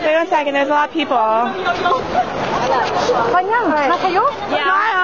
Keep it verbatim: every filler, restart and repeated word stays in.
Wait one second, there's a lot of people. Kanyang, nasa iyo? Yeah.